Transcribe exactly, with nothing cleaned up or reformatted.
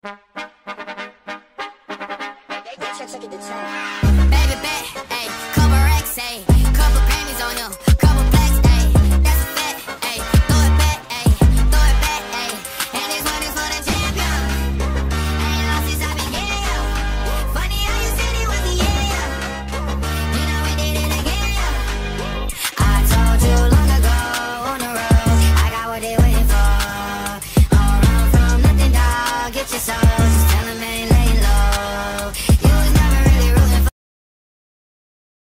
Baby bet, ayy, couple racks, ayy, couple Grammys on him, couple plaques, ayy, that's a fact, ayy, throw it back, ayy, throw it back, ayy, and this one is for the champion. Ain't lost since I began, yo. Funny how you said it was the yeah, you know we did it again, yo. I told you long ago on the road, I got what they waiting for. Don't run from nothing, dog, get your soul.